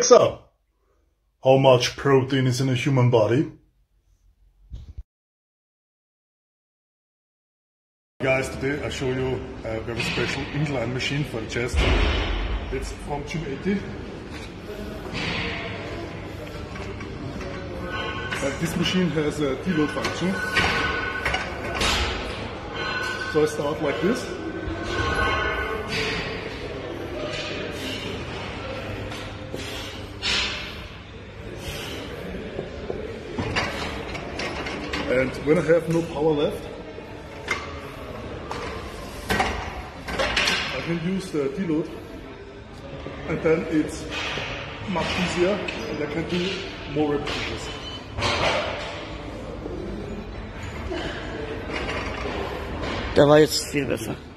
Alexa, how much protein is in a human body? Guys, today I show you a very special incline machine for the chest. It's from Gym 80. This machine has a deload function. So I start like this. And when I have no power left, I can use the deload, and then it's much easier and I can do more repetitions. Der war jetzt viel besser.